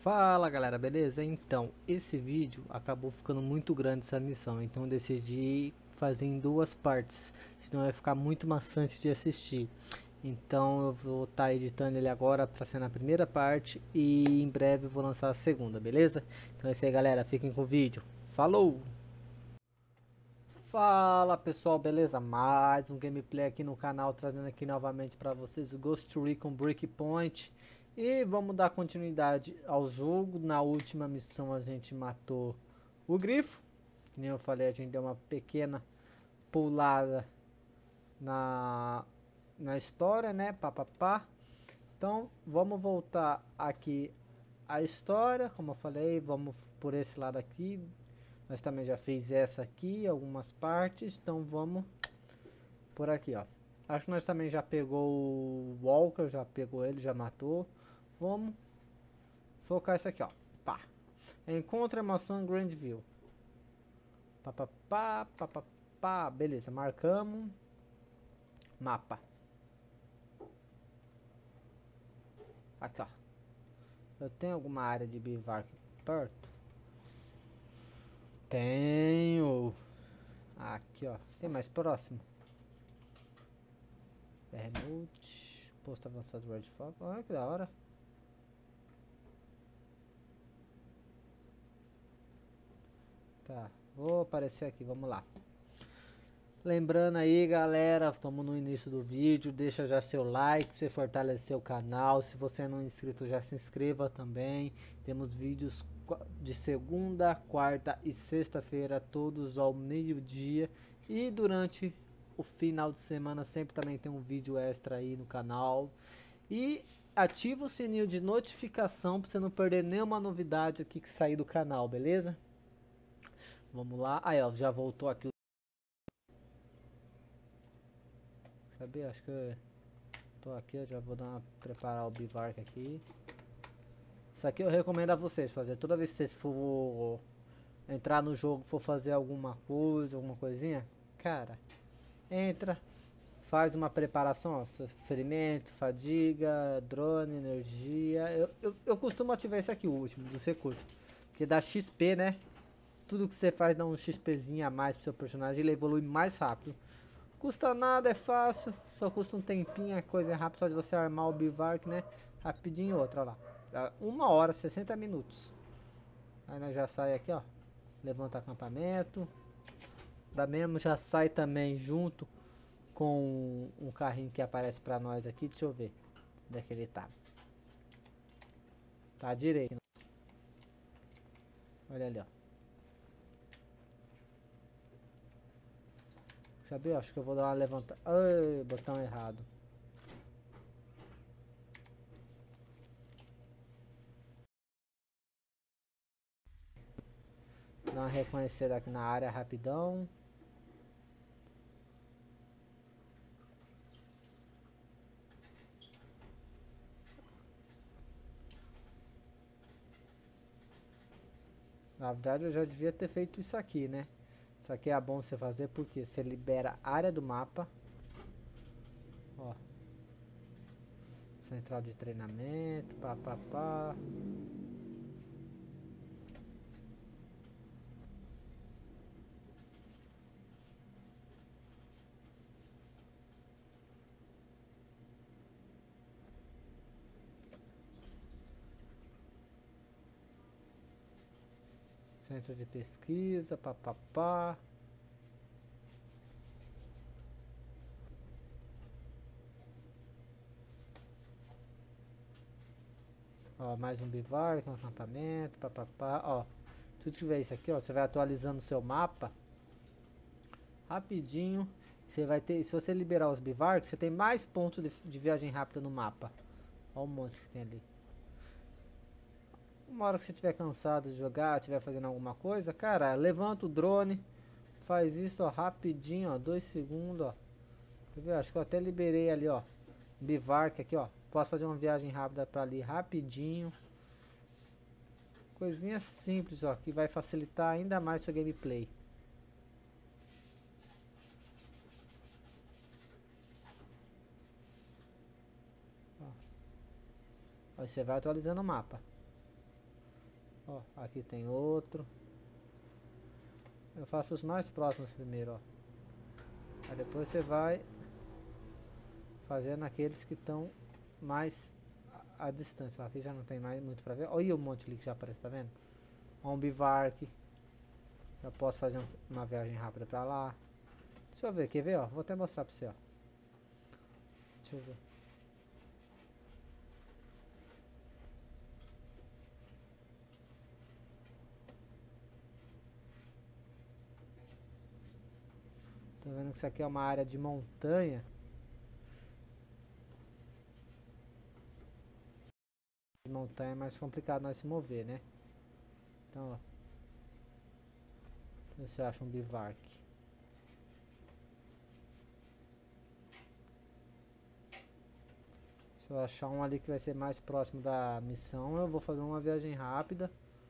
Fala galera, beleza? Então, esse vídeo acabou ficando muito grande essa missão, então eu decidi fazer em duas partes, senão vai ficar muito maçante de assistir. Então eu vou estar editando ele agora para ser na primeira parte e em breve eu vou lançar a segunda, beleza? Então é isso aí galera, fiquem com o vídeo. Falou! Fala pessoal, beleza? Mais um gameplay aqui no canal, trazendo aqui novamente para vocês o Ghost Recon Breakpoint. E vamos dar continuidade ao jogo. Na última missão a gente matou o Grifo. Que nem eu falei, a gente deu uma pequena pulada na história, né? Pá, pá, pá. Então vamos voltar aqui à história, como eu falei, vamos por esse lado aqui. Nós também já fez essa aqui, algumas partes, então vamos por aqui, ó. Acho que nós também já pegou o Walker, já pegou ele, já matou. Vamos focar isso aqui, ó. Pá. Encontre a maçã Grandville. Pá, pá, pá, pá, pá, pá. Beleza, marcamos. Mapa. Aqui, ó. Eu tenho alguma área de bivac perto? Tenho. Aqui, ó. Tem mais próximo? Remote. Posto avançado Red Fog. Olha que da hora. Tá, vou aparecer aqui, vamos lá. Lembrando aí galera, estamos no início do vídeo, deixa já seu like para você fortalecer o canal. Se você não é inscrito, já se inscreva também. Temos vídeos de segunda, quarta e sexta-feira, todos ao meio-dia. E durante o final de semana sempre também tem um vídeo extra aí no canal. E ativa o sininho de notificação para você não perder nenhuma novidade aqui que sair do canal, beleza? Vamos lá. Aí ó, já voltou aqui. Sabia? Acho que eu tô aqui, eu já vou preparar o bivark aqui. Isso aqui eu recomendo a vocês fazer. Toda vez que vocês for entrar no jogo, for fazer alguma coisa, alguma coisinha, cara, entra, faz uma preparação, ó, ferimento, fadiga, drone, energia. Eu costumo ativar esse aqui, o último, dos recursos. Porque dá XP, né? Tudo que você faz dá um XPzinho a mais pro seu personagem, ele evolui mais rápido. Custa nada, é fácil, só custa um tempinho, a coisa é rápida, só de você armar o bivark, né? Rapidinho outra, ó lá. 1 hora, 60 minutos. Aí nós já sai aqui, ó. Levanta acampamento. Da mesmo já sai também junto com um carrinho que aparece pra nós aqui. Deixa eu ver onde é que ele tá. Tá à direita. Olha ali, ó. Sabia? Acho que eu vou dar uma levantada. Ai, botão errado. Dar uma reconhecida aqui na área rapidão. Na verdade eu já devia ter feito isso aqui, né? Isso aqui é bom você fazer porque você libera a área do mapa. Ó. Central de treinamento, pá, pá, pá. Centro de pesquisa, pá, pá, pá. Ó, mais um bivark, um acampamento, pá, pá, pá. Ó, se tiver isso aqui, ó, você vai atualizando o seu mapa rapidinho. Você vai ter, se você liberar os bivarks, você tem mais pontos de viagem rápida no mapa. Ó um monte que tem ali. Uma hora que você estiver cansado de jogar, estiver fazendo alguma coisa, cara, levanta o drone, faz isso, ó, rapidinho, ó, 2 segundos, ó. Quer ver? Acho que eu até liberei ali, ó, bivark aqui, ó. Posso fazer uma viagem rápida para ali rapidinho. Coisinha simples, ó, que vai facilitar ainda mais sua gameplay. Ó. Aí você vai atualizando o mapa. Ó, aqui tem outro. Eu faço os mais próximos primeiro, ó. Aí depois você vai fazendo aqueles que estão mais a distância. Aqui já não tem mais muito pra ver. Olha o monte ali que já aparece, tá vendo? Um bivark. Já posso fazer uma viagem rápida pra lá. Deixa eu ver, quer ver, ó? Vou até mostrar pra você, ó. Deixa eu ver. Tô vendo que isso aqui é uma área de montanha. De montanha é mais complicado nós se mover, né? Então, ó. Deixa eu ver se eu acho um bivark. Se eu achar um ali que vai ser mais próximo da missão, eu vou fazer uma viagem rápida.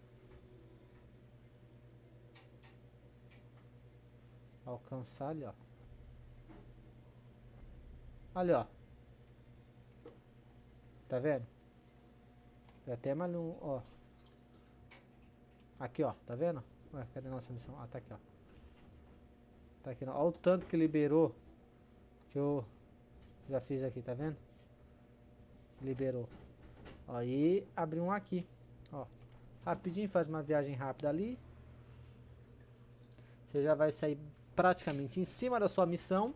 Alcançar ali, ó. Ali, ó. Tá vendo? Já tem mais um, ó. Aqui, ó. Tá vendo? Ué, cadê a nossa missão? Ah, tá aqui, ó. Tá aqui, ó. Olha o tanto que liberou. Que eu já fiz aqui, tá vendo? Liberou. Ó, e abriu um aqui. Ó. Rapidinho, faz uma viagem rápida ali. Você já vai sair praticamente em cima da sua missão.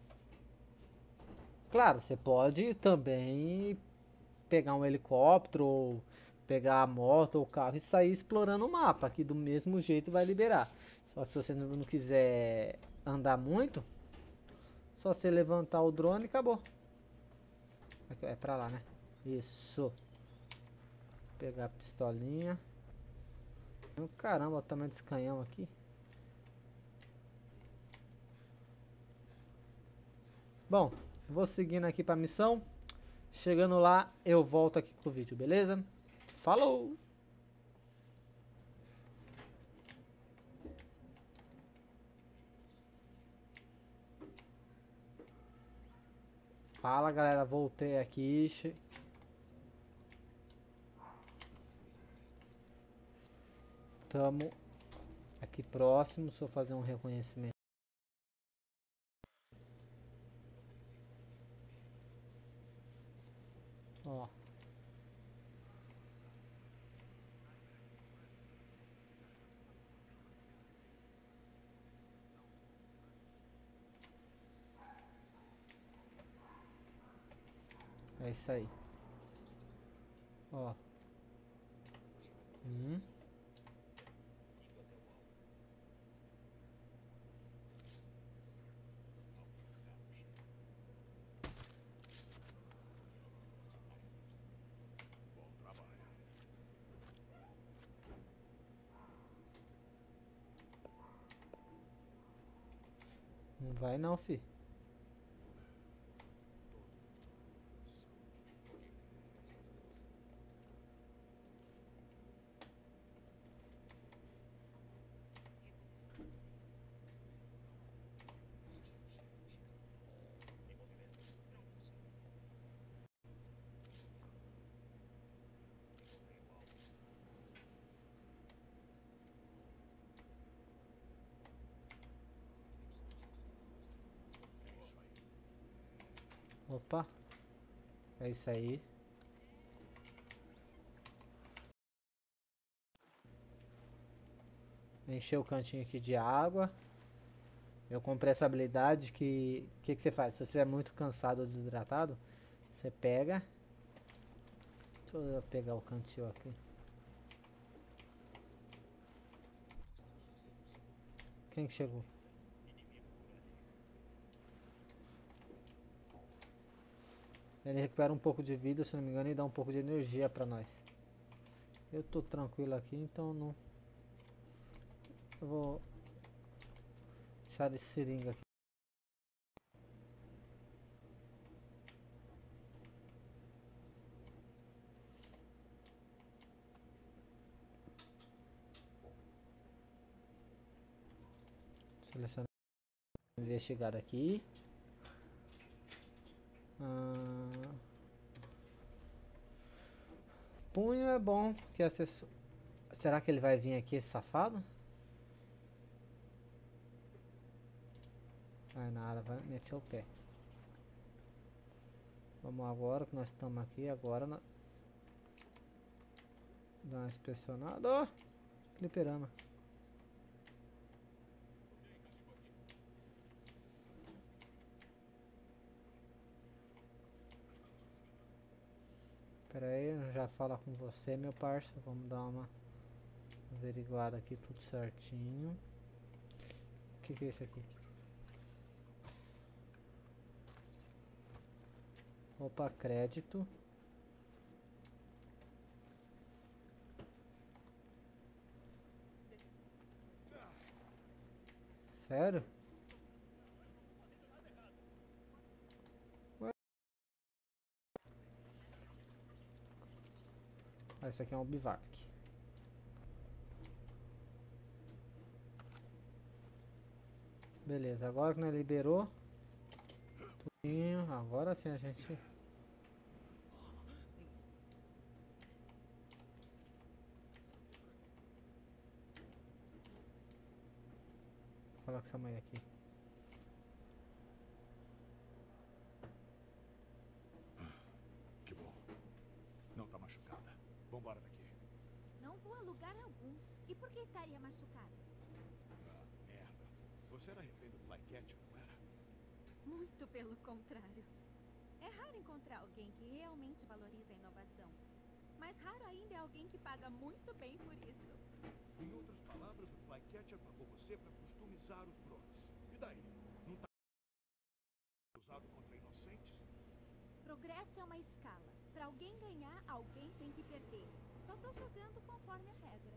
Claro, você pode também pegar um helicóptero, ou pegar a moto ou o carro e sair explorando o mapa, que do mesmo jeito vai liberar. Só que se você não quiser andar muito, só você levantar o drone e acabou. É pra lá, né? Isso. Pegar a pistolinha. Caramba, o tamanho desse canhão aqui. Bom, vou seguindo aqui pra missão. Chegando lá, eu volto aqui com o vídeo, beleza? Falou! Fala galera, voltei aqui. Tamo aqui próximo, só fazer um reconhecimento. Ó. É isso aí. Ó. Não vai não, fi. Opa. É isso aí. Encher o cantinho aqui de água. Eu comprei essa habilidade que... O que você faz? Se você estiver muito cansado ou desidratado, você pega... Deixa eu pegar o cantil aqui. Quem que chegou? Ele recupera um pouco de vida, se não me engano, e dá um pouco de energia pra nós. Eu tô tranquilo aqui, então não... Eu vou... Chá de seringa aqui. Selecionar. Investigar aqui. Punho é bom, que é Será que ele vai vir aqui, esse safado? Vai nada, vai meter o pé. Vamos agora que nós estamos aqui. Agora nós... Dá uma inspecionada. Ó! Fliperama. Pera aí, eu já falo com você, meu parça. Vamos dar uma averiguada aqui, tudo certinho. O que é isso aqui? Opa, crédito. Sério? Ué? Ah, esse aqui é um bivac. Beleza, agora que nós liberou tudinho, agora sim a gente... Vou falar com essa mãe aqui. Que bom. Não tá machucada. Vambora daqui. Não vou a lugar algum. E por que estaria machucada? Ah, merda. Você era refém do Flycatcher, não era? Muito pelo contrário. É raro encontrar alguém que realmente valoriza a inovação. Mas raro ainda é alguém que paga muito bem por isso. Em outras palavras, o Flycatcher pagou você pra customizar os drones. E daí? Não tá usado contra inocentes? Progresso é uma escala. Pra alguém ganhar, alguém tem que perder. Só tô jogando conforme a regra.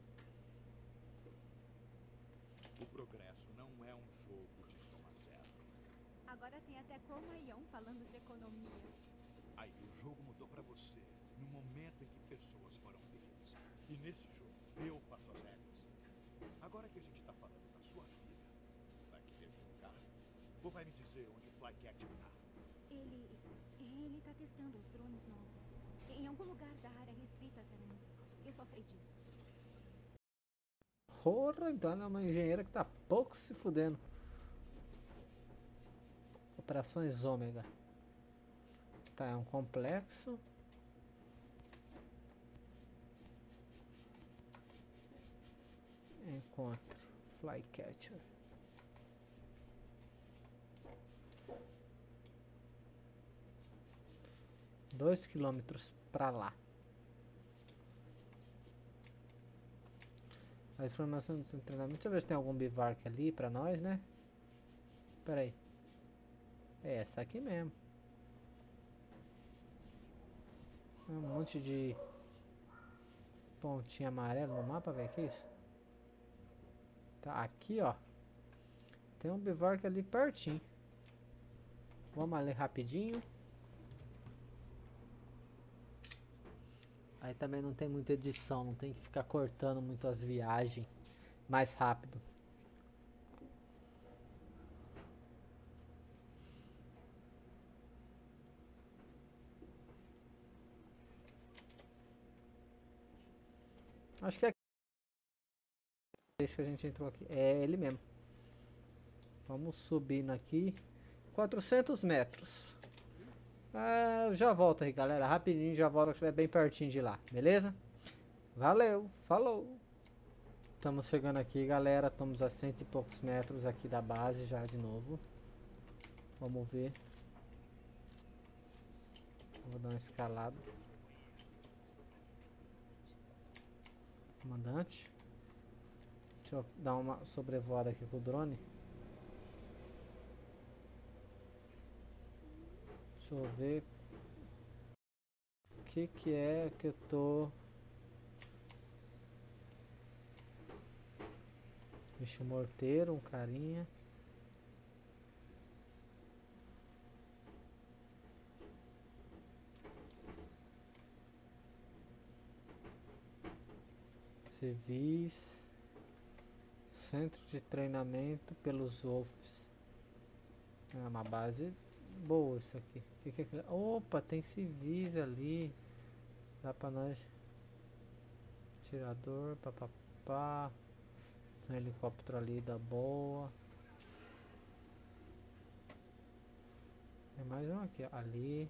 O progresso não é um jogo de soma zero. Agora tem até Cormaião falando de economia. Aí o jogo mudou pra você, no momento em que pessoas foram vítimas. E nesse jogo, eu faço as regras. Agora que a gente tá falando da sua vida, vai querer jogar? Ou vai me dizer onde o Flycatcher tá? Ele tá testando os drones novos. Em algum lugar da área restrita, Serena. Eu só sei disso. Porra, então ela é uma engenheira que tá pouco se fudendo. Operações Ômega. Tá, é um complexo. Encontro Flycatcher. Dois quilômetros pra lá. A informação do seu treinamento. Deixa eu ver se tem algum bivark ali pra nós, né? Pera aí. É essa aqui mesmo. Um monte de pontinha amarela no mapa, velho. Que isso? Tá, aqui, ó. Tem um bivark ali pertinho. Vamos ali rapidinho. Aí também não tem muita edição, não tem que ficar cortando muito as viagens mais rápido. Acho que é esse que a gente entrou aqui. É ele mesmo. Vamos subindo aqui. 400 metros. Ah, eu já volto aí, galera. Rapidinho, já volto. Estiver bem pertinho de lá, beleza? Valeu, falou. Estamos chegando aqui, galera. Estamos a 100 e poucos metros aqui da base já de novo. Vamos ver. Vou dar uma escalada. Comandante. Deixa eu dar uma sobrevoada aqui com o drone. Deixa eu ver o que é que eu tô... Bicho morteiro, um carinha. Civis. Centro de treinamento pelos Wolves. É uma base boa isso aqui. Que é aquilo? Opa, tem civis ali. Dá pra nós Atirador, papapá. Tem um helicóptero ali da boa. Tem mais um aqui, ó, ali.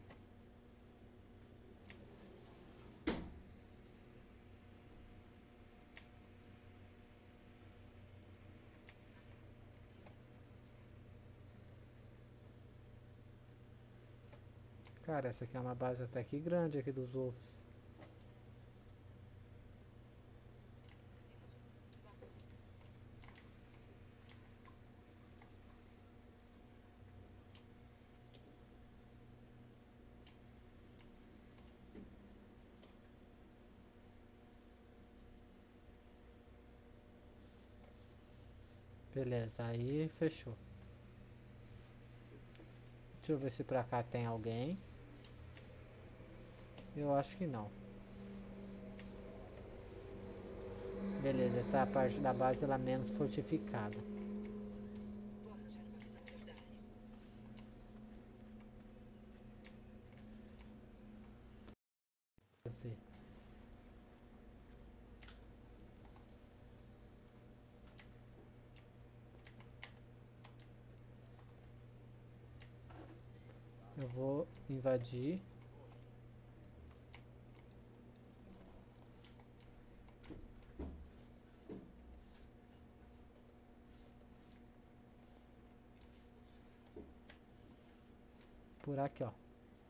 Cara, essa aqui é uma base até que grande aqui dos Wolves. Beleza, aí fechou. Deixa eu ver se pra cá tem alguém. Eu acho que não. Beleza, essa é a parte da base ela é menos fortificada. Vou arranjar uma visão melhor da área. Fazer. Eu vou invadir. Por aqui, ó.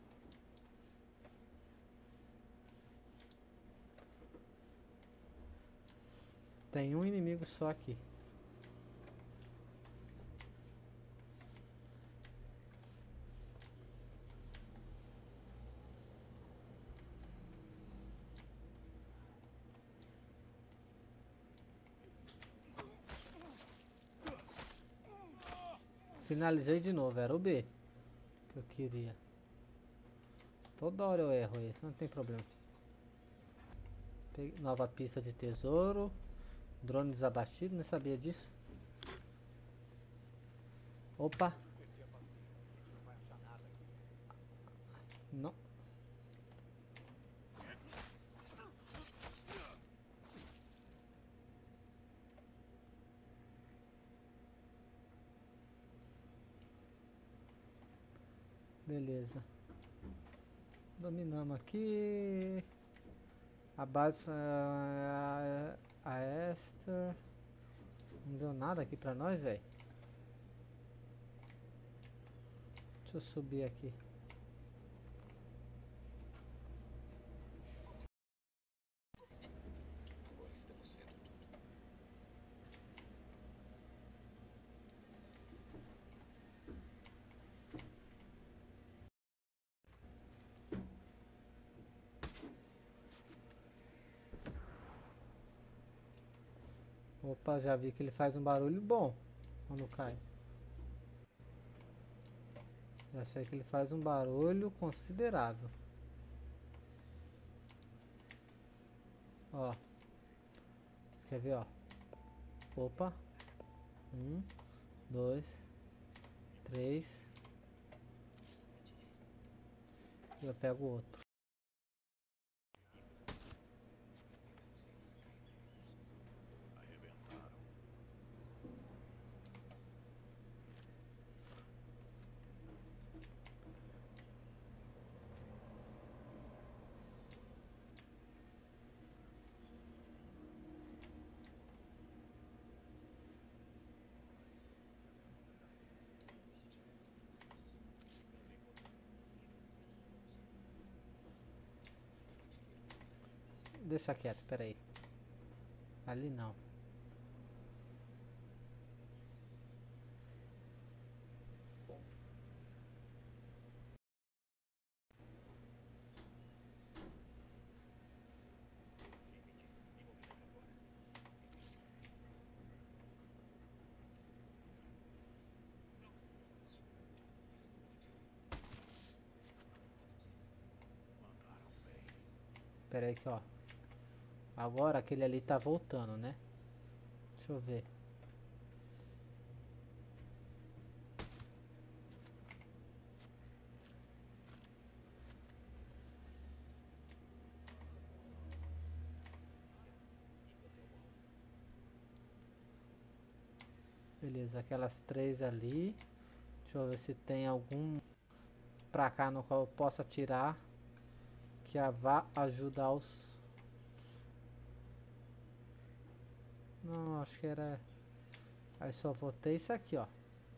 Tem um inimigo só aqui. Finalizei de novo, era o B que eu queria. Toda hora eu erro esse, não tem problema. Nova pista de tesouro. Drone desabatido, nem sabia disso. Opa! Não. Beleza. Dominamos aqui. A base a Esther. Não deu nada aqui pra nós, velho. Deixa eu subir aqui. Agora estamos vendo tudo. Opa, já vi que ele faz um barulho bom quando cai. Já sei que ele faz um barulho considerável. Ó. Você quer ver, ó? Opa. 1, 2, 3. E eu pego o outro. Arrebentaram. Deixa quieto, peraí. Ali não. Mandaram bem. Pera aí que ó. Agora aquele ali tá voltando, né? Deixa eu ver. Beleza, aquelas 3 ali. Deixa eu ver se tem algum pra cá no qual eu possa atirar. Que vá ajudar os... Não, acho que era... Aí só vou ter isso aqui, ó.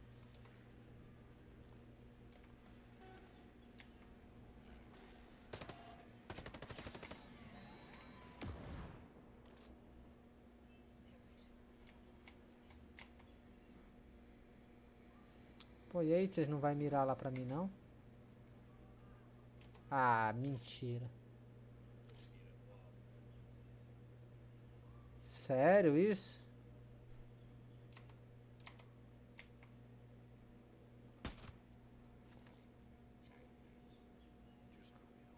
Pô, e aí, vocês não vai mirar lá pra mim, não? Ah, mentira. Sério isso? Destruíram.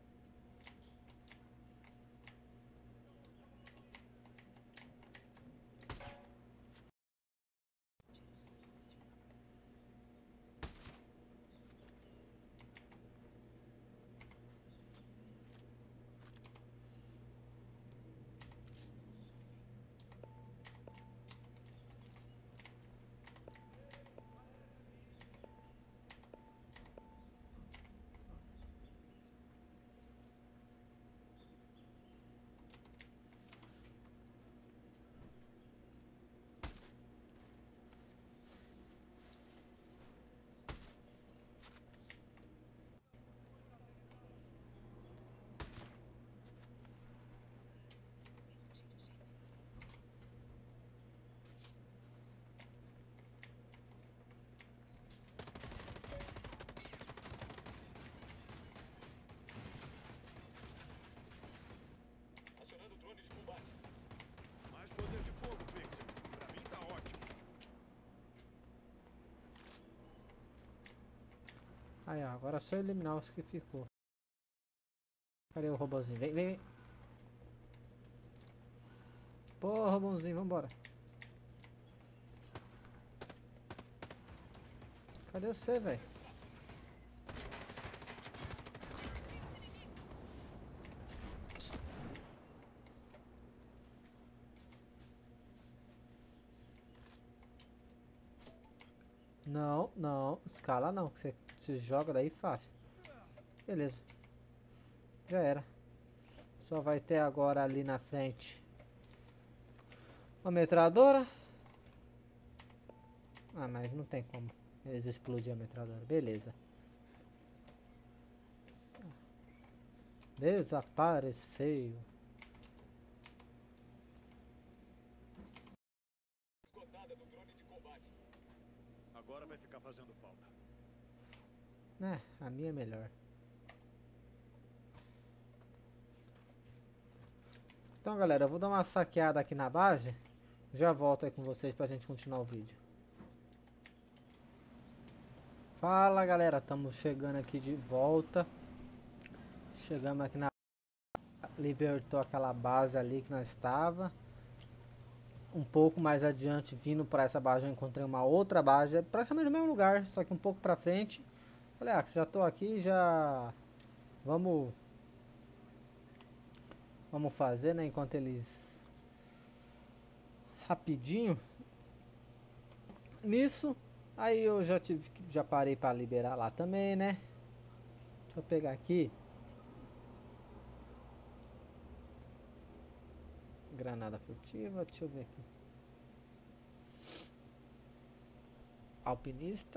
Acionando drone de combate. Mais poder de fogo, Pixel. Pra mim tá ótimo. Aí, ó, agora é só eliminar os que ficou. Cadê o robôzinho? Vem, vem, vem. Pô, robôzinho, vambora. Cadê você, velho? Não, não, escala não, que você se joga daí fácil. Beleza. Já era. Só vai ter agora ali na frente uma metralhadora. Ah, mas não tem como eles explodir a metralhadora. Beleza. Desapareceu. Esgotada do drone de combate. Agora vai ficar fazendo falta. A minha é melhor. Então, galera, eu vou dar uma saqueada aqui na base. Já volto aí com vocês pra gente continuar o vídeo. Fala, galera, estamos chegando aqui de volta. Chegamos aqui na... Libertou aquela base ali que nós estava. Um pouco mais adiante, vindo para essa base, eu encontrei uma outra base. Praticamente no mesmo lugar, só que um pouco pra frente. Falei, já tô aqui, já... Vamos fazer, né, enquanto eles... Rapidinho. Nisso, aí eu já parei para liberar lá também, né? Deixa eu pegar aqui. Granada furtiva, deixa eu ver aqui. Alpinista.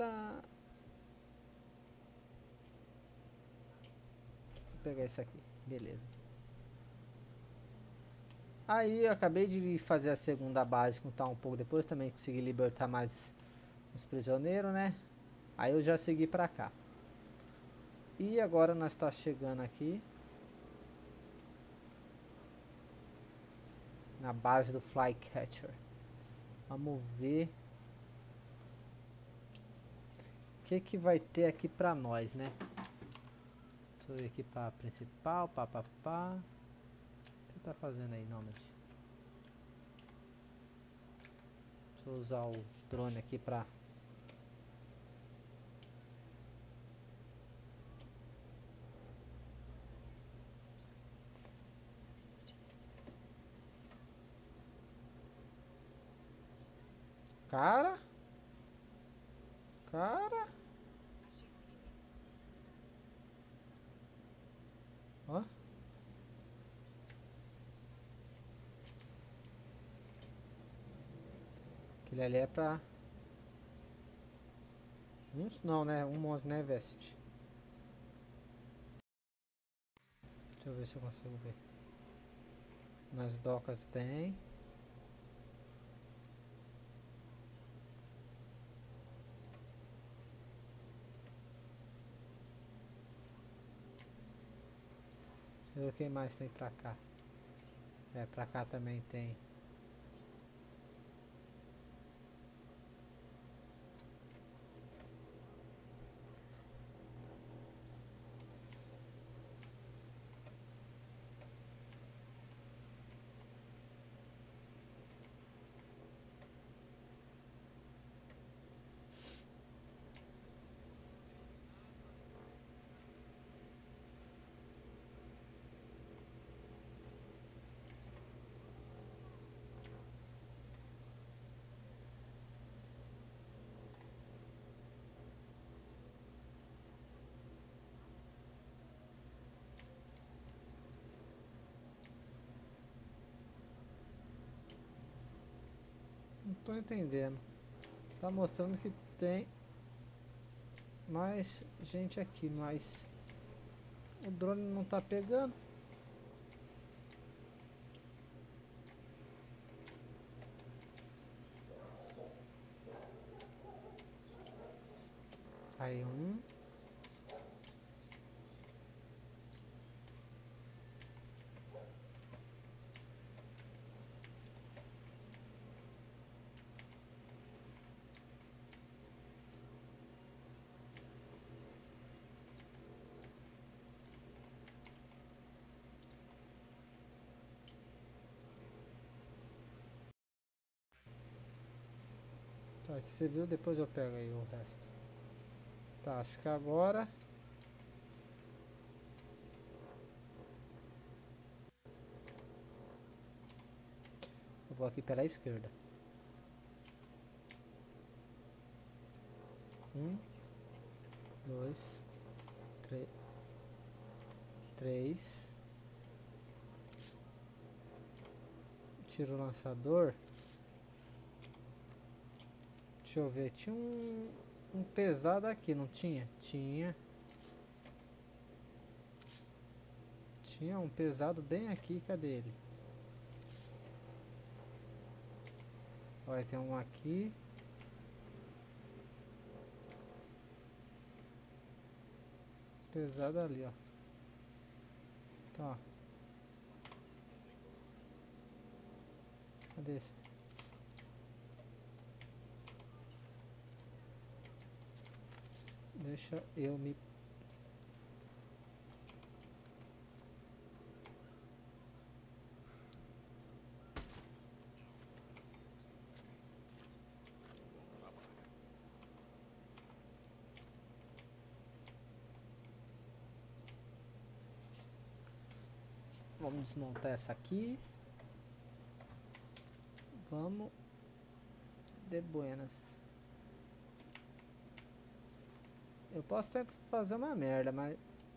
Vou pegar esse aqui, beleza. Aí eu acabei de fazer a segunda base, que tá um pouco depois, também consegui libertar mais os prisioneiros, né? Aí eu já segui pra cá. E agora nós tá chegando aqui na base do Flycatcher. Vamos ver o que vai ter aqui pra nós, né? Deixa eu ver aqui pra principal, pá. O que você tá fazendo aí, Nomad? Deixa eu usar o drone aqui pra... Cara, Cara. Ó. Aquele ali é pra... Uns não, né? Um monte, né, Veste? Deixa eu ver se eu consigo ver. Nas docas tem. Deixa eu ver o que mais tem pra cá. É, pra cá também tem. Não tô entendendo. Tá mostrando que tem mais gente aqui, mas o drone não tá pegando. Aí um. Tá, se você viu, depois eu pego aí o resto. Tá, acho que agora... eu vou aqui pela esquerda. 1, 2, 3. Tiro o lançador. Deixa eu ver, tinha um pesado aqui, não tinha? Tinha. Tinha um pesado bem aqui, cadê ele? Olha, tem um aqui. Pesado ali, ó. Tá. Cadê esse? Deixa eu me... Vamos desmontar essa aqui. Vamos. De buenas. Eu posso tentar fazer uma merda, mas...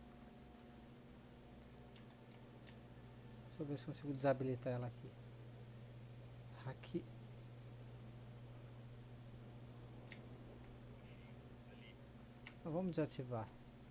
deixa eu ver se consigo desabilitar ela aqui. Aqui. Então, vamos desativar.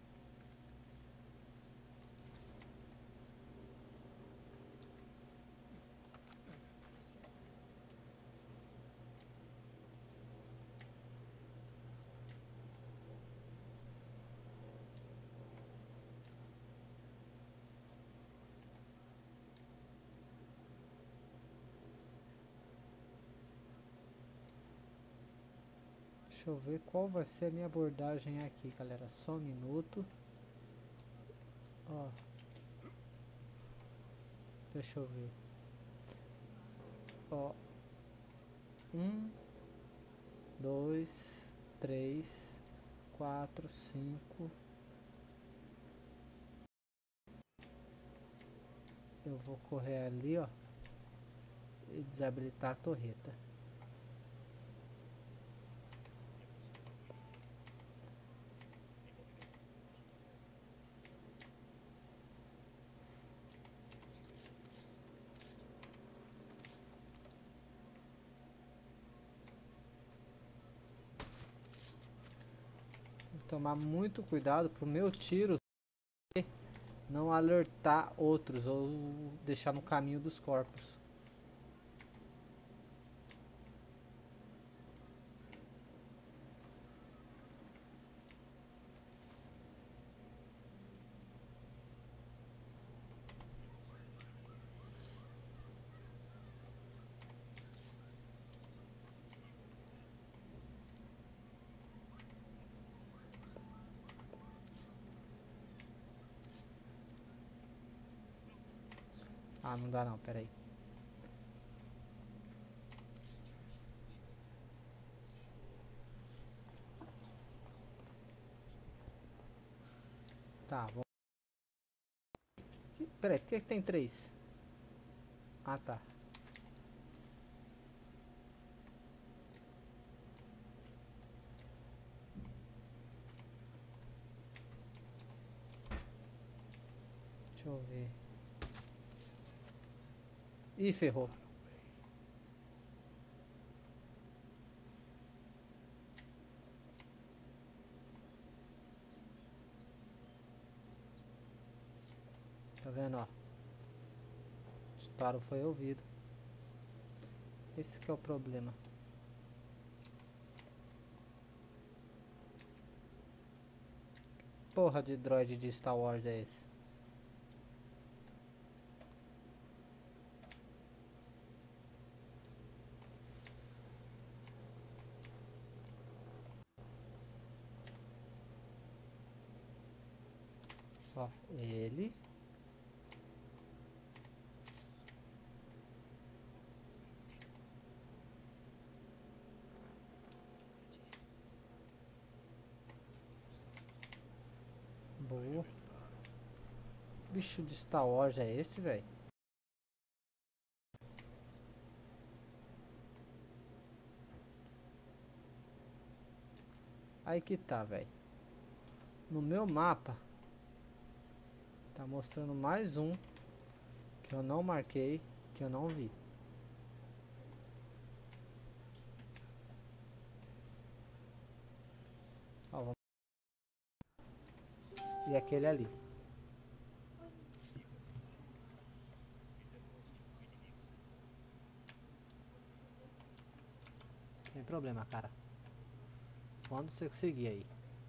Deixa eu ver qual vai ser a minha abordagem aqui, galera. Só um minuto. Ó. Deixa eu ver. Ó. 1, 2, 3, 4, 5. Eu vou correr ali, ó. E desabilitar a torreta. tomar muito cuidado pro meu tiro não alertar outros ou deixar no caminho dos corpos. Ah, não dá não, peraí. Tá, vamos. Peraí, por que tem 3? Ah, tá. Deixa eu ver. Ih, ferrou. Tá vendo, ó? O disparo foi ouvido. Esse que é o problema. Porra de droid de Star Wars é esse? Ó, ele. Boa. Bicho de Star Wars é esse, velho? Aí que tá, velho. No meu mapa tá mostrando mais um que eu não marquei, que eu não vi. Ó, vamos... E aquele ali. Sem problema, cara. Quando você conseguir aí.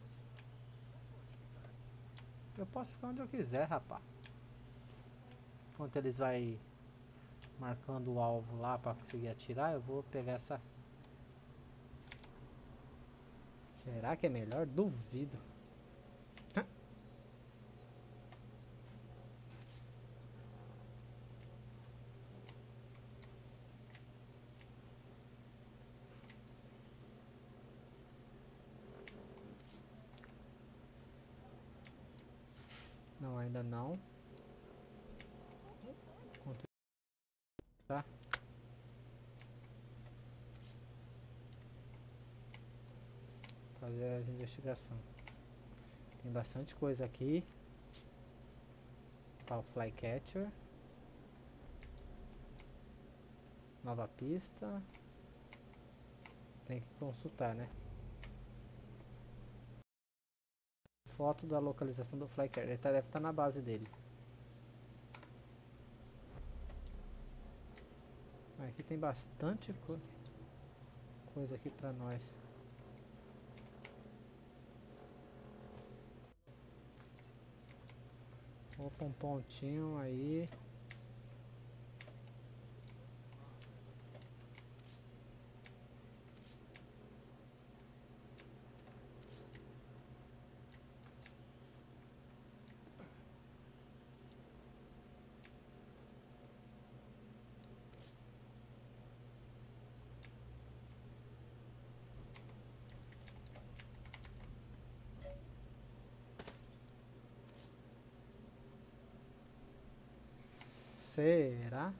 Eu posso ficar onde eu quiser, rapá. Enquanto eles vai marcando o alvo lá pra conseguir atirar, eu vou pegar essa... Será que é melhor? Duvido. Não, ainda não. Tá. Fazer as investigações. Tem bastante coisa aqui. Tá o Flycatcher. Nova pista. Tem que consultar, né? Foto da localização do Flycatcher. Ele deve estar na base dele. Aqui tem bastante coisa aqui pra nós. Opa, um pontinho aí. Será?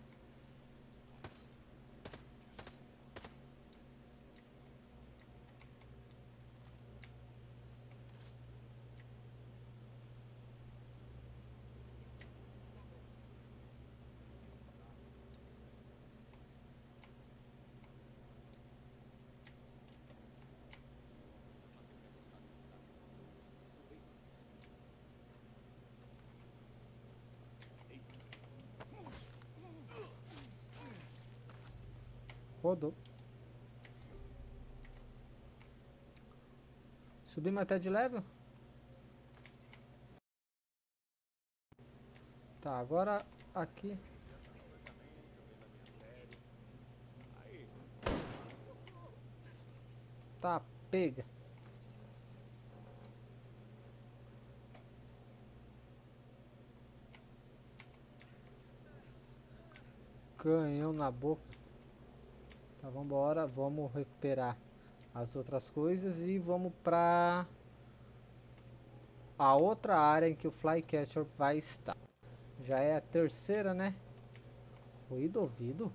Rodou. Subimos até de level? Tá, agora aqui. Tá, pega. Canhão na boca. Tá, vambora. Vamos recuperar as outras coisas e vamos pra a outra área em que o Flycatcher vai estar. Já é a terceira, né? Ruído ouvido.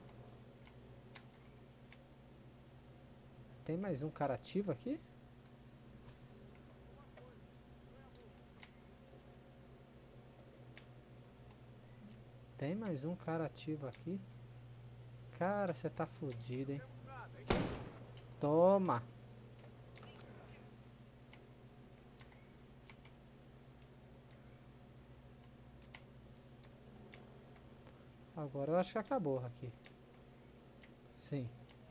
Tem mais um cara ativo aqui? Tem mais um cara ativo aqui? Cara, você tá fudido, hein? Toma! Agora eu acho que acabou aqui. Sim.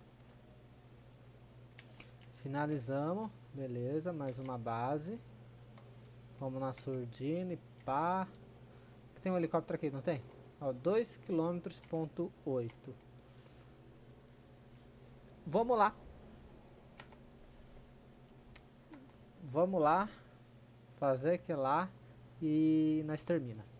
Finalizamos. Beleza, mais uma base. Vamos na surdina e pá. Tem um helicóptero aqui, não tem? Ó, 2 km, 8. Vamos lá. Vamos lá. Fazer aquilo lá. E nós termina.